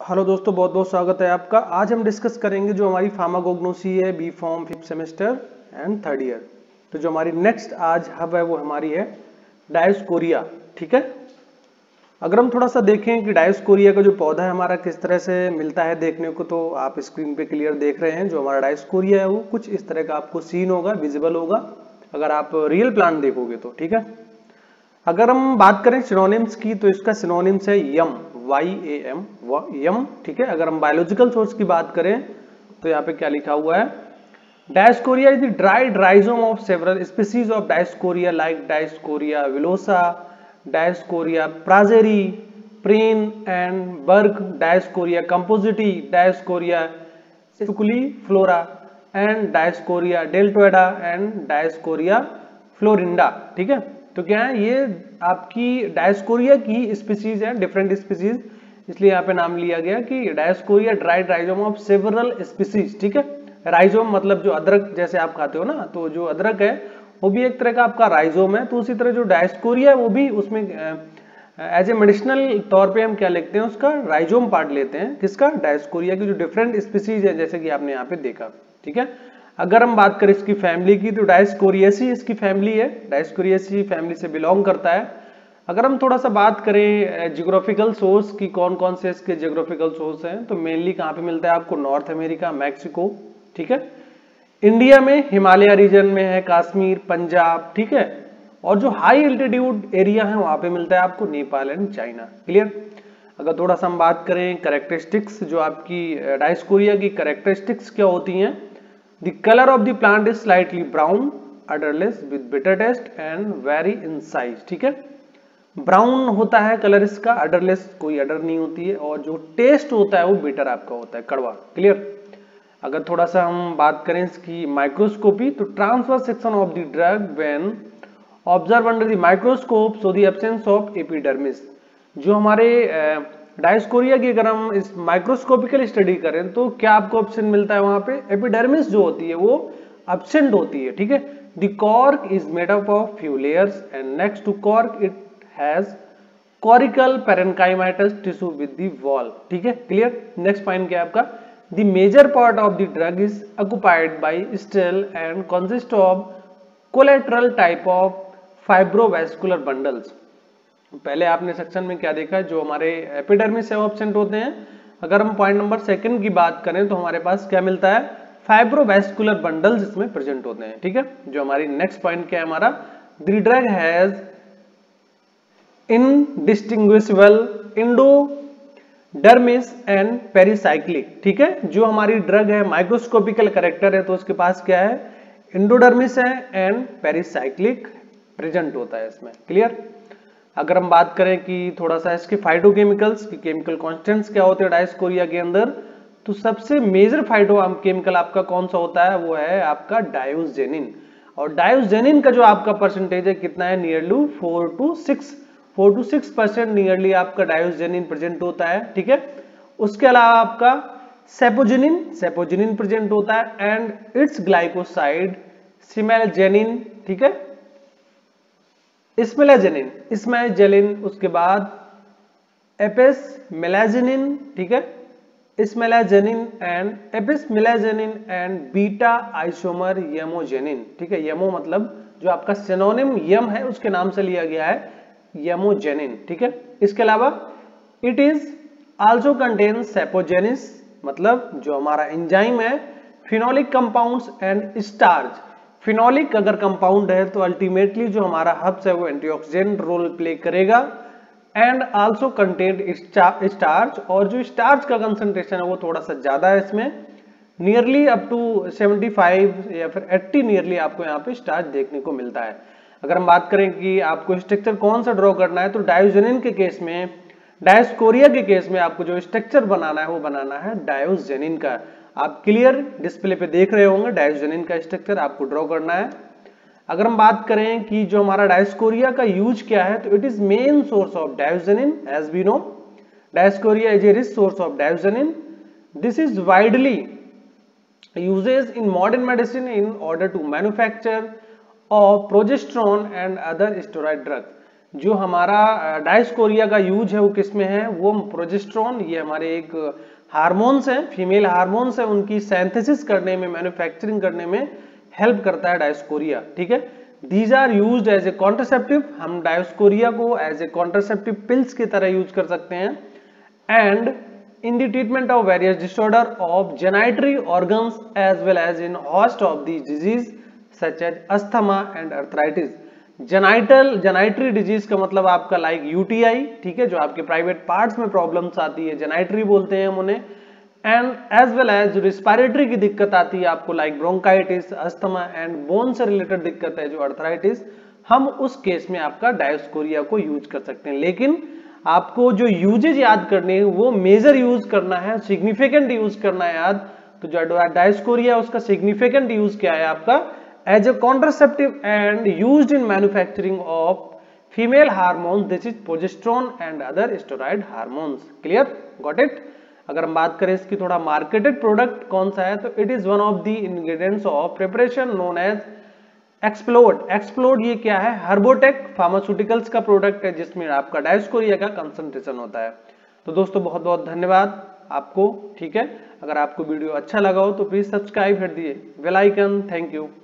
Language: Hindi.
हेलो दोस्तों, बहुत बहुत स्वागत है आपका। आज हम डिस्कस करेंगे जो हमारी फार्माकोग्नोसी है, B pharm 5th semester and 3rd year. तो जो हमारी नेक्स्ट आज हब है वो हमारी है डायोस्कोरिया। ठीक है, अगर हम थोड़ा सा देखें कि डायोस्कोरिया का जो पौधा है हमारा किस तरह से मिलता है देखने को, तो आप स्क्रीन पे क्लियर देख रहे हैं। जो हमारा डायोस्कोरिया है वो कुछ इस तरह का आपको सीन होगा, विजिबल होगा अगर आप रियल प्लांट देखोगे तो। ठीक है, अगर हम बात करें सिनोनिम्स की तो इसका सिनोनिम्स है यम, YAM, यम। ठीक है, अगर हम बायोलॉजिकल सोर्स की बात करें तो यहाँ पे क्या लिखा हुआ है, Dioscorea is the dried rhizome of several species of Dioscorea like Dioscorea villosa, Dioscorea prazeri, Prain and Burg, Dioscorea composita, Dioscorea flora and Dioscorea deltoidea and Dioscorea floribunda. ठीक है, तो क्या है, ये आपकी डायोस्कोरिया की स्पीसीज है, डिफरेंट स्पीसीज, इसलिए यहाँ पे नाम लिया गया कि Dioscorea dried rhizome of several species. ठीक है, राइजोम मतलब जो अदरक जैसे आप खाते हो ना, तो जो अदरक है वो भी एक तरह का आपका राइजोम है। तो उसी तरह जो डायोस्कोरिया है वो भी उसमें एज ए मेडिसिनल तौर पे हम क्या लेते हैं, उसका राइजोम पार्ट लेते हैं। किसका? डायोस्कोरिया की जो डिफरेंट स्पीसीज है, जैसे कि आपने यहाँ पे देखा। ठीक है, अगर हम बात करें इसकी फैमिली की तो डायोस्कोरिएसी इसकी फैमिली है, डायोस्कोरिएसी फैमिली से बिलोंग करता है। अगर हम थोड़ा सा बात करें जियोग्राफिकल सोर्स की, कौन कौन से इसके जियोग्राफिकल सोर्स हैं, तो मेनली कहाँ पे मिलता है आपको, नॉर्थ अमेरिका, मैक्सिको। ठीक है, इंडिया में हिमालय रीजन में है, कश्मीर, पंजाब। ठीक है, और जो हाई एल्टीट्यूड एरिया है वहां पे मिलता है आपको नेपाल एंड चाइना। क्लियर। अगर थोड़ा सा हम बात करें करेक्टरिस्टिक्स, जो आपकी डायोस्कोरिया की करेक्टरिस्टिक्स क्या होती हैं, the colour of the plant is slightly brown, odourless with bitter taste and very in size. ठीक है, ब्राउन होता है कलर इसका, अडरलेस कोई अडर नहीं होती है, और जो टेस्ट होता है वो बिटर आपका होता है, कड़वा। क्लियर। अगर थोड़ा सा हम बात करें इसकी माइक्रोस्कोपी, तो transfer section of the drug when observe under the microscope so the absence of epidermis. जो हमारे डायोस्कोरिया की अगर हम इस माइक्रोस्कोपिकल स्टडी करें तो क्या आपको ऑप्शन मिलता है, वहां पे एपिडर्मिस जो होती है वो एब्सेंट होती है। ठीक है, the cork is made up of few layers and next to cork it has cortical parenchymatous tissue with the wall. ठीक है, क्लियर। नेक्स्ट पॉइंट क्या है आपका, the major part of the drug is occupied by stele and consist of collateral type of fibrovascular bundles. पहले आपने सेक्शन में क्या देखा, जो हमारे एपिडर्मिस है वो एब्सेंट होते हैं। अगर हम पॉइंट नंबर 2 की बात करें तो हमारे पास क्या मिलता है, फाइब्रोवैस्कुलर बंडल्स इसमें प्रेजेंट होते हैं। ठीक है, जो हमारी नेक्स्ट पॉइंट क्या है हमारा, the drug has indistinguishable endodermis and pericyclic. ठीक है, जो हमारी ड्रग है माइक्रोस्कोपिकल कैरेक्टर है, तो उसके पास क्या है, इंडोडर्मिस है एंड पेरिसाइक्लिक प्रेजेंट होता है इसमें। क्लियर। अगर हम बात करें कि थोड़ा सा इसके फाइटोकेमिकल्स की केमिकल कांस्टेंट्स क्या होते हैं डायोस्कोरिया के अंदर, तो सबसे मेजर फाइटो केमिकल आपका कौन सा होता है, वो है आपका डायोजेनिन। और डायोजेनिन का जो आपका परसेंटेज है कितना है, नियरली 4 to 6% नियरली आपका डायोजेनिन प्रेजेंट होता है। ठीक है, उसके अलावा आपका सेपोजिनिन प्रेजेंट होता है एंड इट्स ग्लाइकोसाइड सिमेलजेनिन। ठीक है, इसमेलाजेनिन, उसके बाद एपिसमेलाजेनिन। ठीक है, smilagenin and epismilagenin and beta isomer yamogenin. ठीक है, यमो मतलब जो आपका सिनोनिम यम है उसके नाम से लिया गया है, यमोजेनिन। ठीक है, इसके अलावा it is also contain sapogenins, मतलब जो हमारा एंजाइम है, phenolic compounds and starch. Phenolic अगर कंपाउंड है तो अल्टीमेटली जो हमारा हब्स है वो एंटीऑक्सीडेंट रोल प्ले करेगा एंड आल्सो कंटेन स्टार्च, और जो स्टार्च का कंसंट्रेशन है वो थोड़ा सा ज्यादा है इसमें, नियरली अप टू 75 या फिर 80 नियरली आपको यहाँ पे स्टार्च देखने को मिलता है। अगर हम बात करें कि आपको स्ट्रक्चर कौन सा ड्रॉ करना है, तो डायोजेनिन के केस में, डायोस्कोरिया के केस में आपको जो स्ट्रक्चर बनाना है वो बनाना है डायोजेनिन का। आप क्लियर डिस्प्ले पे देख रहे होंगे, डायोजेनिन का स्ट्रक्चर आपको ड्रॉ करना है। अगर हम बात करें कि जो हमारा डायोस्कोरिया का यूज क्या है, तो it is main source of diosgenin, as we know Dioscorea is a rich source of diosgenin. This is widely uses in modern medicine in order to manufacture of progesterone and other steroid drugs। जो हमारा डायस्कोरिया का यूज है वो किस में है, वो प्रोजेस्टेरोन, ये हमारे एक हार्मोन्स हैं, फीमेल हार्मोन्स हैं, उनकी सिंथेसिस करने में, मैन्युफैक्चरिंग करने में हेल्प करता है डायस्कोरिया, ठीक है। These are used as a contraceptive, हम डायस्कोरिया को एज ए कॉन्ट्रासेप्टिव पिल्स की तरह यूज कर सकते हैं। And in the treatment of various disorder of genitoury organs as well as in host of these disease such as asthma and arthritis। Genitory disease का मतलब आपका लाइक यूटीआई, ठीक है, जो आपके प्राइवेट पार्ट्स में प्रॉब्लम्स आती है, जेनाइटरी बोलते हैं हम उन्हें। And as well as respiratory की दिक्कत आती है आपको like bronchitis, asthma and bone से रिलेटेड दिक्कत है जो अर्थराइटिस, हम उस केस में आपका डायोस्कोरिया को यूज कर सकते हैं। लेकिन आपको जो यूजेज याद करने हैं वो मेजर यूज करना है, सिग्निफिकेंट यूज करना है याद। तो जो डायोस्कोरिया उसका सिग्निफिकेंट यूज क्या है आपका, as a contraceptive and used in manufacturing of female hormones, this is progesterone and other steroid hormones. Clear, got it. अगर हम बात करें इसकी थोड़ा मार्केटेड प्रोडक्ट कौन सा है, तो it is one of the ingredients of preparation known as explode. Explode ये क्या है, हर्बोटेक फार्मास्यूटिकल्स का प्रोडक्ट है जिसमें आपका डायोस्कोरिया का कंसंट्रेशन होता है। तो दोस्तों बहुत बहुत धन्यवाद आपको, ठीक है। अगर आपको वीडियो अच्छा लगा हो तो प्लीज सब्सक्राइब कर दिए, बेल आइकन। Thank you.